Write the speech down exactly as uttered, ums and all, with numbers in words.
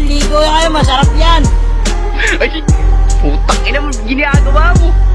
ligo kayo, masarap yan. Ay, putang ina mo, ginagawa mo.